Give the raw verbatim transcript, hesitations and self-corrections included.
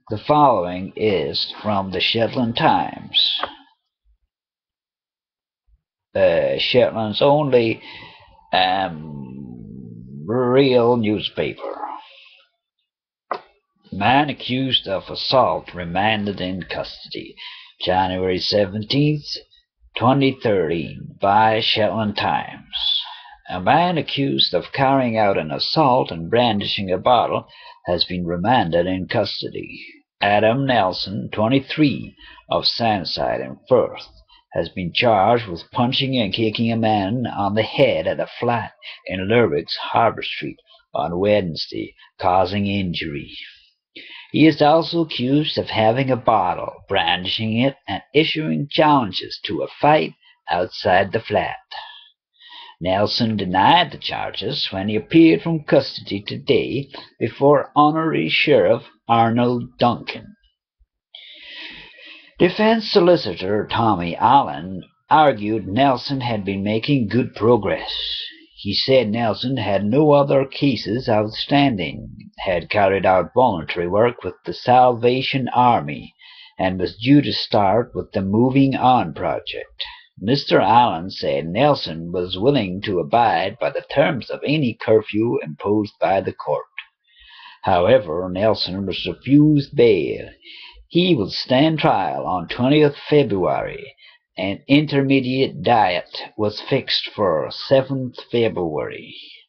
The following is from the Shetland Times, uh, Shetland's only um, real newspaper. Man accused of assault remanded in custody. January seventeenth, twenty thirteen, by Shetland Times. A man accused of carrying out an assault and brandishing a bottle has been remanded in custody. Adam Nelson, twenty-three, of Sandside in Firth, has been charged with punching and kicking a man on the head at a flat in Lerwick's Harbour Street on Wednesday, causing injury. He is also accused of having a bottle, brandishing it, and issuing challenges to a fight outside the flat. Nelson denied the charges when he appeared from custody today before Honorary Sheriff Arnold Duncan. Defense solicitor Tommy Allen argued Nelson had been making good progress. He said Nelson had no other cases outstanding, had carried out voluntary work with the Salvation Army, and was due to start with the Moving On project. Mister Allen said Nelson was willing to abide by the terms of any curfew imposed by the court. However, Nelson was refused bail. He will stand trial on twentieth February. An intermediate diet was fixed for seventh February.